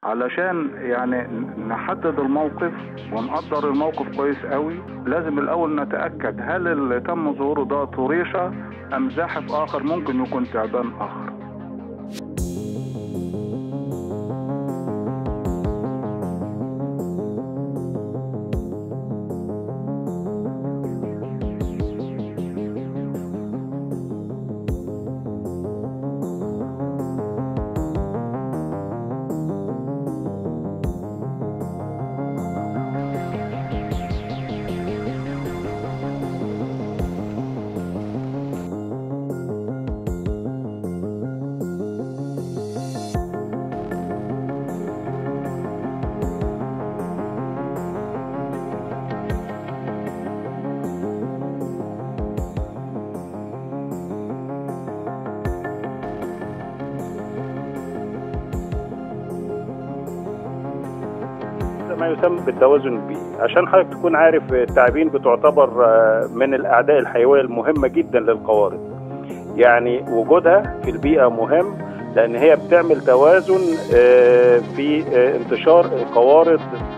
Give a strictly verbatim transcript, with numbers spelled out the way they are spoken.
علشان يعني نحدد الموقف ونقدر الموقف كويس قوي. لازم الاول نتأكد هل اللي تم ظهوره ده طريشة ام زاحف اخر ممكن يكون تعبان اخر. ما يسمى بالتوازن البيئي. عشان حضرتك تكون عارف، التعابين بتعتبر من الأعداء الحيوية المهمة جدا للقوارض. يعني وجودها في البيئة مهم، لأن هي بتعمل توازن في انتشار القوارض